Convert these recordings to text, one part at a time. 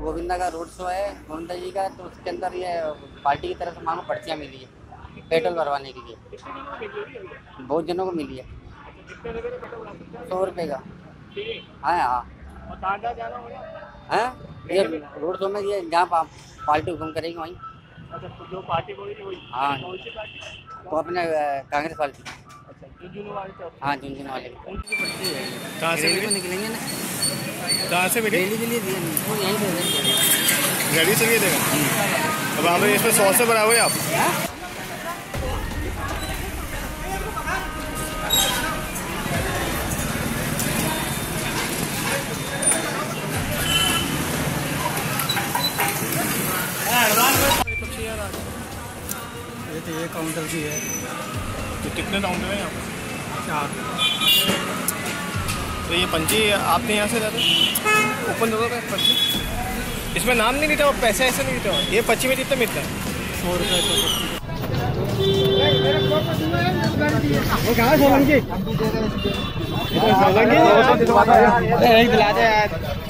गोविंदा का road show है, गोविंदा जी का, तो उसके अंदर ये पार्टी की तरफ से मांगो पर्चियाँ मिली है पेट्रोल भरवाने के लिए। बहुत जनों को मिली है। 100 रुपये का। हाँ हाँ हाँ, ये रोड शो में ये जहाँ पार्टी हुक्म करेगी वहीं। जो पार्टी बोली थी वही? हाँ, कौन सी पार्टी? वो अपने कांग्रेस पार्टी। अच्छा, झुंझुनू वाले तो? हाँ, झुंझुनू वाले। कहाँ से मिली? निकलेंगे ना, कहाँ से मिली? रैली के लिए दिए नहीं, वो यहीं पे गाड़ी से लिए देगा। अब आप इसमें 100 से भरा हुए आप? ये तो ये काउंटर भी है। तो कितने काउंटर हैं यहाँ पर? 4। तो ये पंची आपने यहाँ से जाते ओपन होगा पर्ची? इसमें नाम नहीं लिखा, पैसे ऐसे नहीं लिखा। ये पर्ची में कितना मिलता है? 100 रुपये दिला दे यार।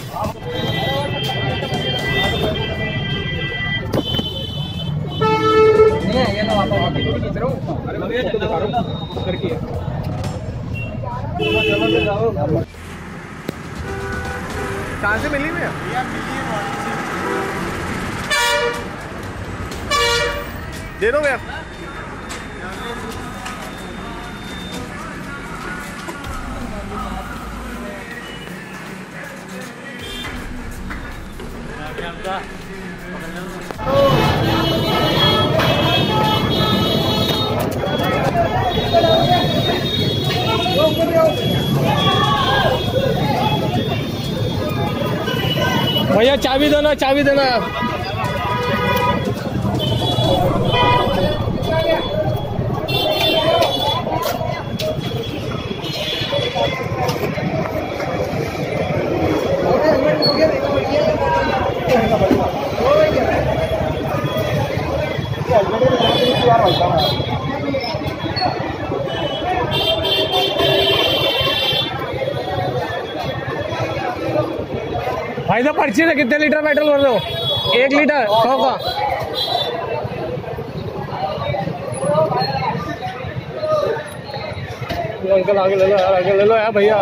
कहाँ से मिली भैया? दे दो भैया। भैया चाबी देना, चाबी देना। भाई साहब पर्ची से कितने लीटर पेट्रोल भर दो? 1 लीटर 100 का। अंकल आगे ले लो यार, आगे ले लो यार भैया।